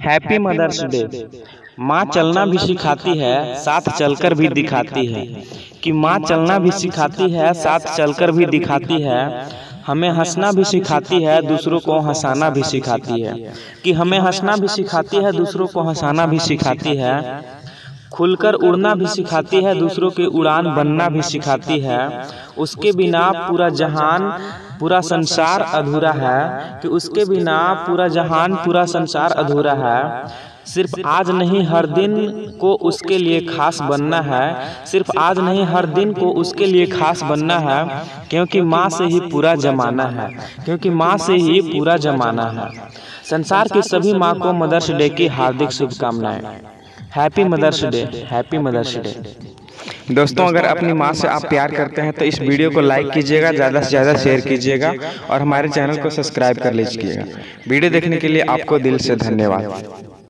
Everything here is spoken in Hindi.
Happy mother's day. माँ चलना भी सिखाती है, साथ चलकर भी दिखाती है। कि माँ चलना भी सिखाती है, साथ चलकर भी दिखाती है। हमें हंसना भी सिखाती है, दूसरों को हंसाना भी सिखाती है। कि हमें हंसना भी सिखाती है, दूसरों को हंसाना भी सिखाती है। खुलकर उड़ना भी सिखाती है, दूसरों की उड़ान बनना भी सिखाती है। उसके बिना पूरा जहान पूरा संसार अधूरा है। कि उसके बिना पूरा जहान पूरा संसार अधूरा है। सिर्फ आज नहीं हर दिन को उसके लिए खास बनना है। सिर्फ आज नहीं हर दिन को उसके लिए खास बनना है। क्योंकि माँ से ही पूरा जमाना है। क्योंकि माँ से ही पूरा जमाना है। संसार की सभी माँ को मदर्स डे की हार्दिक शुभकामनाएं। Happy mother's day, happy mother's day. दोस्तों, अगर अपनी माँ से आप प्यार करते हैं तो इस वीडियो को लाइक कीजिएगा, ज़्यादा से ज़्यादा शेयर कीजिएगा और हमारे चैनल को सब्सक्राइब कर लीजिएगा। वीडियो देखने के लिए आपको दिल से धन्यवाद।